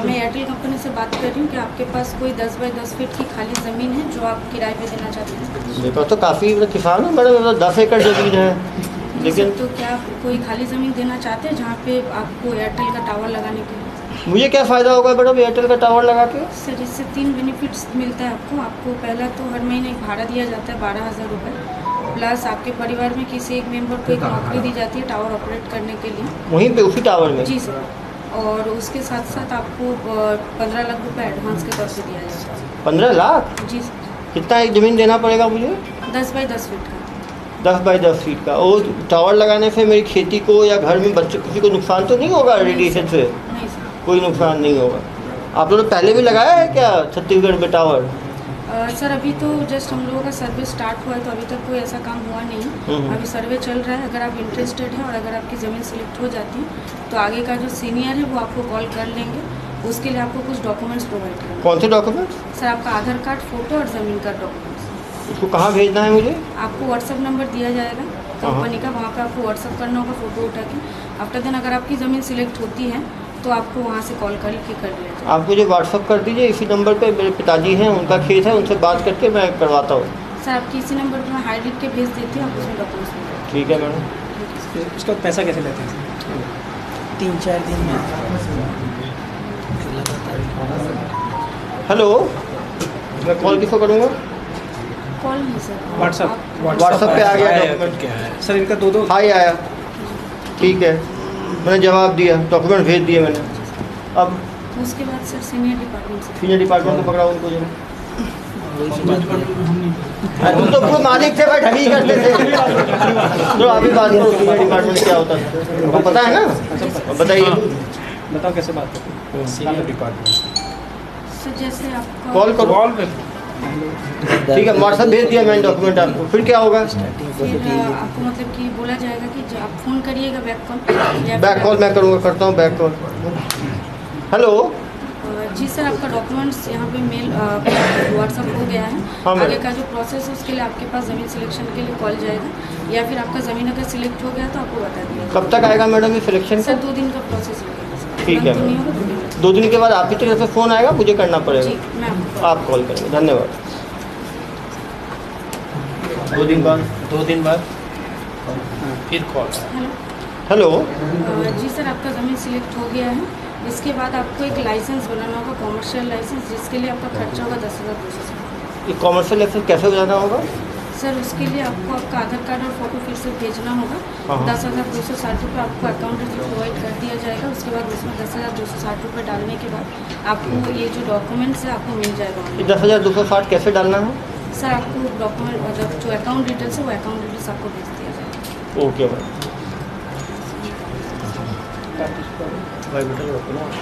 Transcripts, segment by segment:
मैं Airtel company से बात कर रही हूँ कि आपके पास कोई 10 बाई 10 फीट की खाली ज़मीन है जो आप किराए पे देना चाहते हैं? मेरे पास तो काफ़ी किसान है मैडम, 10 एकड़ ज़मीन है। लेकिन तो क्या आप कोई खाली ज़मीन देना चाहते हैं जहाँ पे आपको एयरटेल का टावर लगाने के लिए? मुझे क्या फ़ायदा होगा मैडम एयरटेल का टावर लगा के? सर इससे 3 बेनिफिट्स मिलता है आपको। आपको पहला तो हर महीने एक भाड़ा दिया जाता है 12,000 रुपये, प्लस आपके परिवार में किसी एक मेंबर को एक नौकरी दी जाती है टावर ऑपरेट करने के लिए। वहीं पे उसी टावर में? जी सर। और उसके साथ साथ आपको 15 लाख रुपए एडवांस के तौर पे दिया जाता है। 15 लाख? जी सर। कितना एक ज़मीन देना पड़ेगा मुझे? 10 बाई 10 फीट का। 10 बाई 10 फीट का। और टावर लगाने से मेरी खेती को या घर में बच्चों किसी को नुकसान तो नहीं होगा रेडिएशन से? नहीं सर, कोई नुकसान नहीं होगा। आप लोगों ने पहले भी लगाया है क्या छत्तीसगढ़ में टावर? सर अभी तो जस्ट हम लोगों का सर्वे स्टार्ट हुआ है तो अभी तक कोई ऐसा काम हुआ नहीं। अभी सर्वे चल रहा है। अगर आप इंटरेस्टेड हैं और अगर आपकी ज़मीन सिलेक्ट हो जाती है तो आगे का जो सीनियर है वो आपको कॉल कर लेंगे। उसके लिए आपको कुछ डॉक्यूमेंट्स प्रोवाइड करना। कौन से डॉक्यूमेंट्स? सर आपका आधार कार्ड, फ़ोटो और ज़मीन का डॉक्यूमेंट्स। उसको कहाँ भेजना है मुझे? आपको व्हाट्सअप नंबर दिया जाएगा कंपनी का, वहाँ पे आपको व्हाट्सअप करना होगा फ़ोटो उठा के। आफ्टर देन अगर आपकी ज़मीन सिलेक्ट होती है तो आपको वहाँ से कॉल करके कर लिया जाए। आप मुझे व्हाट्सअप कर दीजिए इसी नंबर पे। मेरे पिताजी हैं, उनका खेत है, उनसे बात करके मैं करवाता हूँ। सर आपकी इसी नंबर पर मैं हाई लिख के भेज देती हूँ, आप उसमें डॉक्यूमेंट्स भेज। ठीक है मैडम। उसका पैसा कैसे लेते हैं? 3-4 दिन में। हेलो, मैं कॉल किसको करूँगा? कॉल नहीं सर, व्हाट्सअप पे आ गया डॉक्यूमेंट। क्या है सर इनका 2-2? हाई आया, ठीक है, मैंने जवाब दिया, डॉक्यूमेंट भेज दिए मैंने। अब उसके बाद सर सीनियर डिपार्टमेंट से। सीनियर डिपार्टमेंट को पकड़ाओ उनको जरा। तुम तो पूरे मालिक थे भाई, ठगी करते थे। तो अभी बात करो सीनियर डिपार्टमेंट क्या होता है, आपको पता है ना? बताइए। बताओ कैसे बात करते हैं सीनियर डिपार्टमेंट? सर जैसे आपका कॉल करो। कॉल पे ठीक है, व्हाट्सएप भेज दिया मैंने डॉक्यूमेंट आपको। फिर क्या होगा? फिर आपको मतलब कि बोला जाएगा कि जो आप फ़ोन करिएगा बैक कॉल। बैक कॉल मैं करूँगा, करता हूँ बैक कॉल। हेलो। जी सर, आपका डॉक्यूमेंट्स यहाँ पे मेल व्हाट्सअप हो गया है। हाँ, आगे का जो प्रोसेस है उसके लिए आपके पास ज़मीन सिलेक्शन के लिए कॉल जाएगा, या फिर आपका ज़मीन अगर सिलेक्ट हो गया तो आपको बता दिया। कब तक आएगा मैडम ये सिलेक्शन? सर 2 दिन का प्रोसेस लगेगा। ठीक है, तो नहीं होगा 2 दिन। 2 दिन के बाद आपकी तरफ से फ़ोन आएगा, मुझे करना पड़ेगा? जी मैं आपको आप कॉल करेंगे। धन्यवाद। 2 दिन बाद? 2 दिन बाद फिर कॉल। हेलो। जी सर, आपका ज़मीन सिलेक्ट हो गया है। इसके बाद आपको एक लाइसेंस बनाना होगा, कॉमर्शियल लाइसेंस, जिसके लिए आपका खर्चा होगा 10,260। ये कॉमर्शियल लाइसेंस कैसे बनाना होगा? सर उसके लिए आपको आपका आधार कार्ड और फोटो फिर से भेजना होगा। 10,260 रुपये आपको अकाउंट डिटेल प्रोवाइड कर दिया जाएगा। उसके बाद उसमें 10,260 रुपये डालने के बाद आपको ये जो डॉक्यूमेंट्स है आपको मिल जाएगा। ये 10,260 कैसे डालना है? सर आपको डॉक्यूमेंट मतलब जो अकाउंट डिटेल्स है वो अकाउंट डिटेल्स आपको भेज दिया जाएगा। Okay ma'am. भाई बेटा रखो ना।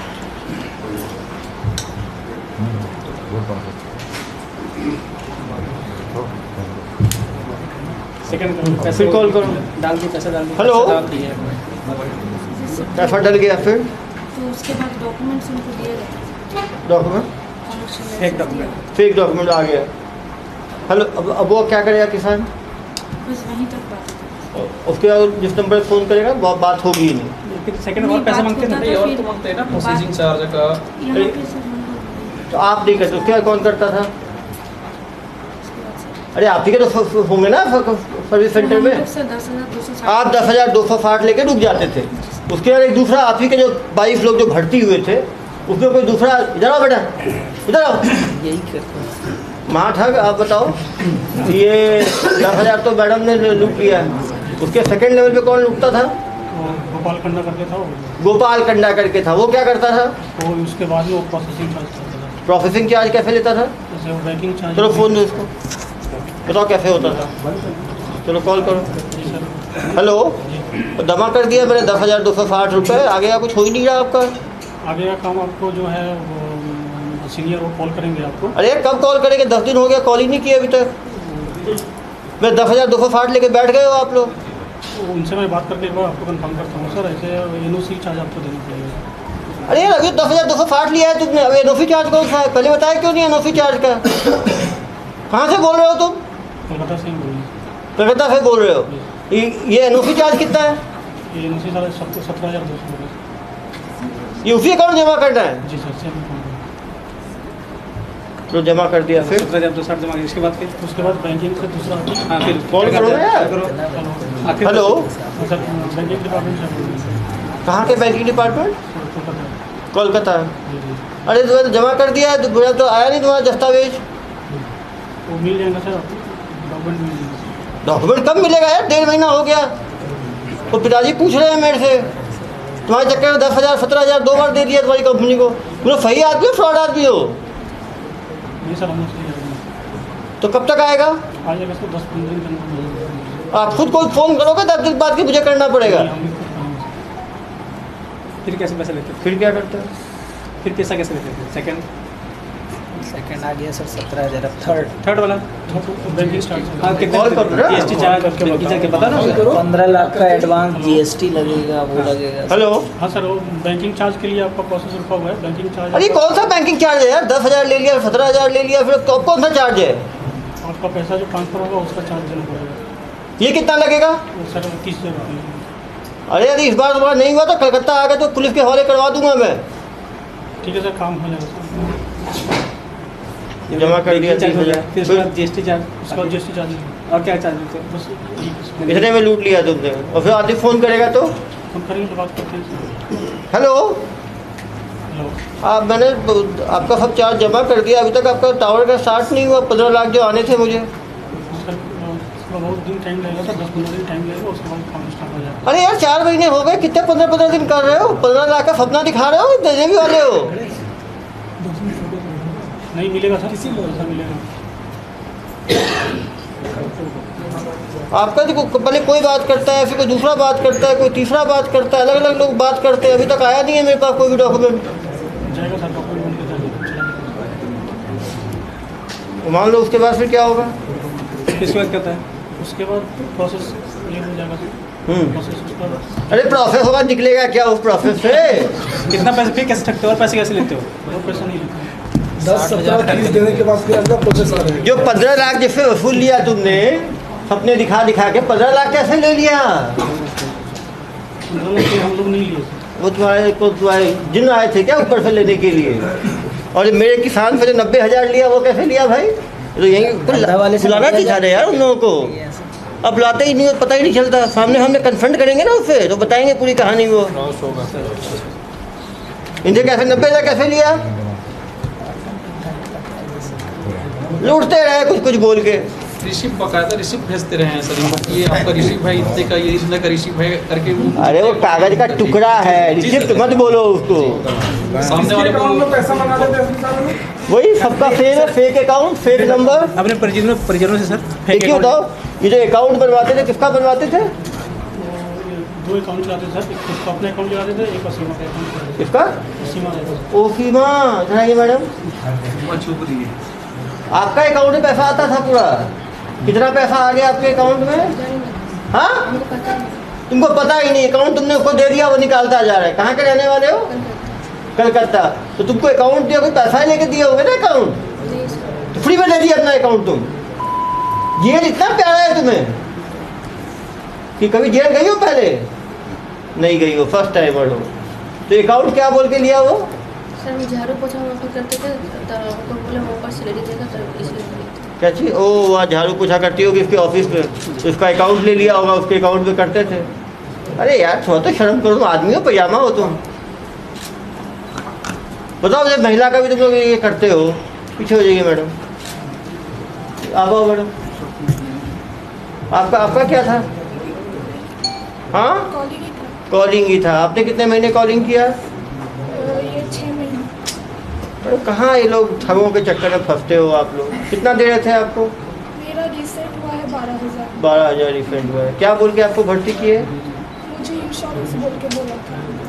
सेकंड पैसे फिर कॉल करो। डाल दिए, पैसा डाल दिए। हेलो। डाल दिए। पैसा डल गया फिर? तो उसके बाद डॉक्यूमेंट्स उनको दिए जाते हैं। Document? Commercial fake document. Fake document आ गया। हेलो, अब वो क्या करेगा किसान? बस वहीं तक बात है। उसके बाद जिस नंबर पर फ़ोन करेगा वो बात होगी ही नहीं। फिर सेकंड और पैसा मांगते हैं ना? और तो मांगते हैं ना प्रोसेसिंग चार्ज का। यहाँ पे सर हम तो आप नहीं करते, क्या कौन करता था? उसके बाद सर अरे आप ही के तो होंगे ना सर्विस सेंटर में। सर 10,260 आप 10,260 लेके रुक जाते थे। उसके बाद एक दूसरा आप ही के जो 22 लोग जो भर्ती हुए थे उसमें कोई दूसरा, इधर आओ बेटा, इधर आओ। यही करते हैं। माँ ठग, आप बताओ। ये 10,000 तो मैडम ने लूट लिया है। उसके सेकंड लेवल पे कौन लूटता था? गोपाल कंडा करके था वो। गोपाल कंडा करके था। वो क्या करता था? तो उसके बाद में वो प्रोसेसिंग चार्ज करता था। प्रोसेसिंग चार्ज कैसे लेता था? जैसे वो बैंकिंग चार्ज। चलो फ़ोन दो इसको, बताओ कैसे होता था। चलो कॉल करो। जी सर। हेलो, जमा कर दिया मैंने 10,260 रुपये। आगे का कुछ हो ही नहीं रहा आपका। आगे का काम आपको जो है वो सीनियर वो कॉल करेंगे आपको। अरे कब कॉल करेंगे? 10 दिन हो गया, कॉल ही नहीं किया अभी तक। मैं 10,260 लेके बैठ गए हो आप लोग। तो उनसे मैं बात करके एक बार आपको कंफर्म करता हूँ सर। ऐसे NOC चार्ज आपको देना पड़ेगा। अरे यार अभी 10,260 लिया है तुमने, अब NOC चार्ज कौन सा है? पहले बताया क्यों नहीं NOC चार्ज का? कहाँ से बोल रहे हो तुम? कोलकाता से ही बोल रहे हैं। कलकत्ता से बोल रहे हो? ये NOC चार्ज कितना है? ये NOC सर 17,200 रुपये। ये उसी अकाउंट जमा करना है? जी सर, सेम अकाउंट। तो जमा कर दिया, फिर 17,260 जमा किया, इसके बाद फिर उसके बाद बैंकिंग से दूसरा हाँ फिर कॉल करो यार। आखिर हेलो, सर बैंकिंग डिपार्टमेंट से कहाँ के बैंकिंग डिपार्टमेंट? कोलकाता। कोलकाता। जी जी, अरे तुम्हें तो जमा कर दिया है, तो आया नहीं तुम्हारा दस्तावेज? वो मिल जाएगा सर आपको, डॉक्यूमेंट मिल जाएगा। डॉक्यूमेंट कब मिलेगा यार? 1.5 महीना हो गया। तो पिताजी पूछ रहे हैं मेरे से, तुम्हारे चक्कर में 10,000 17,000 2 बार दे दिया तुम्हारी कंपनी को। तुम लोग सही आदमी हो, फ्रॉड आदमी हो? नहीं सर, हम उससे जाएंगे। तो कब तक आएगा? आ जाएगा सर, 10-15 दिन के अंदर। आप खुद को फ़ोन करोगे, 10 दिन बाद के मुझे करना पड़ेगा। हम भी खुद करेंगे सर। फिर कैसे पैसे लेते? फिर क्या करते हैं? फिर पैसा कैसे लेते थे? सेकंड आ गया सर 17,000। अब थर्ड वाला बैंकिंग स्टार्ट हाँ कितने कॉल कर रहे हो? जीएसटी चार्ज बैंकिंग चार्ज के पता ना सर? 15 लाख का एडवांस GST लगेगा, वो लगेगा। हेलो, हाँ सर, वो बैंकिंग चार्ज के लिए आपका प्रोसेस रुका हुआ है। बैंकिंग चार्ज अरे कौन सा बैंकिंग चार्ज है यार? 10,000 ले लिया, 17,000 ले लिया, फिर तो कौन सा चार्ज है? आपका पैसा जो ट्रांसफर होगा उसका चार्ज देना पड़ेगा। ये कितना लगेगा? वो सर 30,000 रुपये। अरे यदि इस बार तुम्हारा नहीं हुआ तो कलकत्ता आ गए तो पुलिस के हवाले करवा दूंगा मैं। ठीक है सर, काम हो जाएगा सर। जमा कर दिया चार्ज हो 30,000। गया, फिर उसके बाद जीएसटी चार्ज, उसके बाद GST चार्ज और क्या चार्ज लेते हैं? बस इतने में लूट लिया तुमने, और फिर आदमी फ़ोन करेगा तो हम करेंगे तो बात करते हैं। हेलो, हेलो, मैंने आपका सब चार्ज जमा कर दिया, अभी तक आपका टावर का स्टार्ट नहीं हुआ। 15 लाख जो आने थे मुझे। सर उसका बहुत दिन टाइम लगेगा सर, 10-15 दिन टाइम लगेगा, उसके बाद काम स्टार्ट हो जाएगा। अरे यार 4 महीने हो गए, कितने 15-15 दिन कर रहे हो? 15 लाख का सपना दिखा रहे हो, देने भी वाले हो? नहीं मिलेगा सर, किसी को पैसा मिलेगा। आपका देखो, पहले कोई बात करता है, फिर कोई दूसरा बात करता है, कोई तीसरा बात करता है, अलग अलग लोग बात करते हैं। अभी तक आया नहीं है मेरे पास कोई भी डॉक्यूमेंट। जाएगा सर, डॉक्यूमेंट बन के जाएगा। मान लो उसके बाद फिर क्या होगा? इसके बाद क्या होता है? उसके बाद प्रोसेस क्लियर हो जाएगा सर। प्रोसेस उसका अरे प्रोसेस होगा, निकलेगा क्या उस प्रोसेस से? कितना पैसे फिर कैसे सकते हो और पैसे कैसे लेते हो? वो पैसा नहीं लेते। 10-17-30 देने के बाद फिर अगला प्रोसेस आ रहेगा। जो 15 लाख जिससे वसूल लिया तुमने, सपने दिखा दिखा के 15 लाख कैसे ले लिया? हम लोग नहीं लिए सर। वो तुम्हारे जिन आए थे क्या ऊपर से लेने के लिए? और ये मेरे किसान से जो 90,000 लिया वो कैसे लिया भाई? तो यही धंधा वाले से बुलाना चाहिए था यार उन लोगों को। अब लाते ही नहीं, पता ही नहीं चलता। सामने हमने कन्फ्रंट करेंगे ना उससे, तो बताएंगे पूरी कहानी। वो इनसे कैसे 90,000 कैसे लिया? लूटते रहे कुछ कुछ बोल के। रिसिप्ट बकायदा रिसिप्ट भेजते रहे हैं सर, ये आपका रिसिप्ट भाई इतने का, ये इतने का रिसिप्ट भाई करके अरे वो कागज का टुकड़ा है, रिसिप्ट मत बोलो उसको। सामने वाले को पैसा मंगा देते हैं। वही सबका फेक है, फेक अकाउंट, फेक नंबर। अपने परिजनों से सर देखिए बताओ, ये जो अकाउंट बनवाते थे किसका बनवाते थे? 2 अकाउंट चलाते थे सर, एक अपने अकाउंट चलाते थे, एक सीमा का अकाउंट चलाते थे। किसका? सीमा रहता था। ओ सीमा, बताइए मैडम, छुप रही है। आपका अकाउंट में पैसा आता था पूरा? कितना पैसा आ गया आपके अकाउंट में? हाँ, तुमको पता ही नहीं। अकाउंट तुमने उसको दे दिया, वो निकालता जा रहा है। कहाँ के रहने वाले हो? कलकत्ता। तो तुमको अकाउंट दिया, कोई पैसा ही लेके दिए होंगे ना अकाउंट? तो फ्री में ले दिया अपना अकाउंट तुम? जेल इतना प्यारा है तुम्हें कि कभी जेल गई हो पहले? नहीं गई हो, फर्स्ट टाइमर हो। तो अकाउंट क्या बोल के लिया वो? सर वो झाड़ू पोछा वहाँ पर करते थे, तो उनको बोला वो ऊपर सैलरी देगा, तो इसलिए क्या चीज़? ओ वहाँ झाड़ू पोछा करती होगी उसके ऑफिस में, तो उसका अकाउंट ले लिया होगा, उसके अकाउंट में करते थे। अरे यार थोड़ा तो शर्म करो, आदमी हो पजामा हो तुम। बताओ जब महिला का भी तुम लोग ये करते हो। पीछे हो जाइए मैडम, आप आओ मैडम। आपका क्या था? हाँ, कॉलिंग ही था। आपने कितने महीने कॉलिंग किया? ये 6 महीने। अरे कहाँ ये लोग ठगों के चक्कर में फंसते हो आप लोग। कितना दे रहे थे आपको? मेरा रिसेंट हुआ है 12,000। 12,000 रिफंड हुआ है। क्या बोल के आपको भर्ती किए? मुझे इंश्योरेंस बोल के बोला था।